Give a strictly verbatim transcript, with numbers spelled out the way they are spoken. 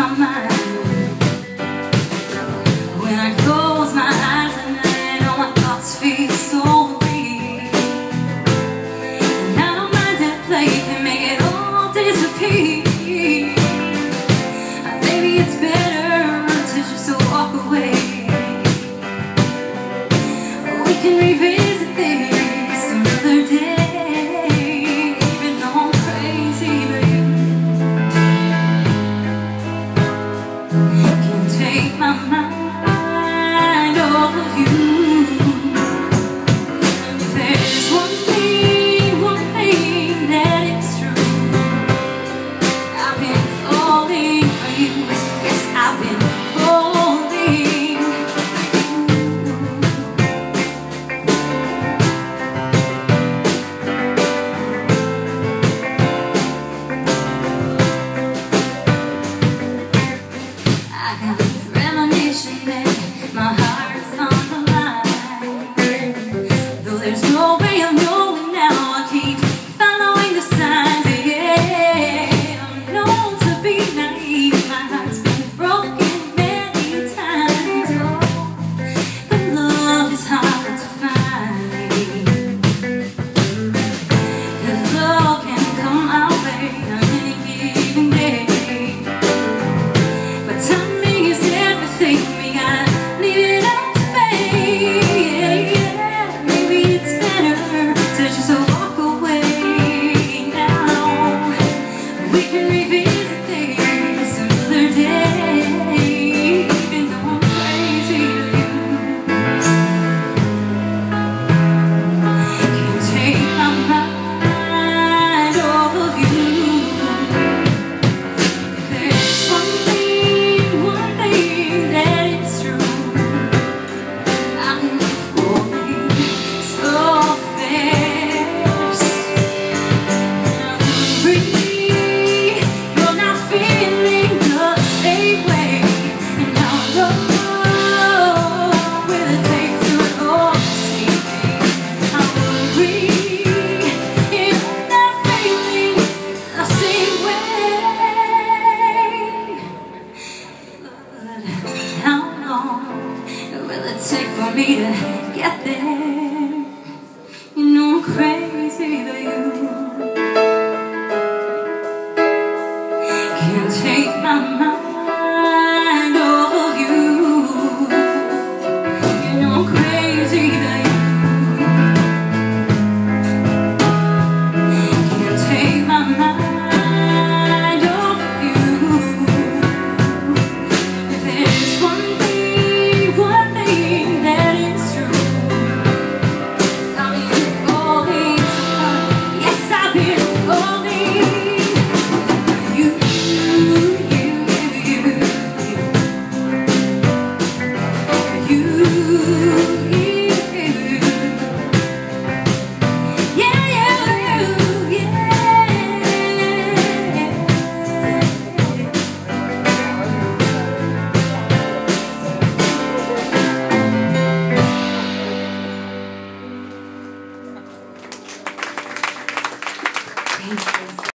my mind. When I close my eyes at night, all my thoughts feel so real. And I don't mind that play can make it all disappear. Maybe it's better to just walk away. We can revisit this another day, even though I'm crazy, baby. Can't take my mind off of you. If there's one thing, one thing that is true, I've been falling for you. Yes, I've been falling. I got premonition that my heart's on the line. Though there's no way of knowing now, I keep following the signs. Yeah, I'm known to be naive. My heart's been broken many times. Oh, but love is hard to find. 'Cause love can come our way on any given day. But timing is everything. We gotta leave it up to fate. Yeah, maybe it's better to just walk away now. We can revisit this another day, even though I'm crazy to you. Can't take my mind off of you. There's one thing, one thing that is true. I'm falling so fast. I'm free. You're not feeling the same way. And how long will it take to all see me? I'm free. You're not feeling the same way. But how long will it take for me to get there? You know I'm crazy about you. Can't take my mind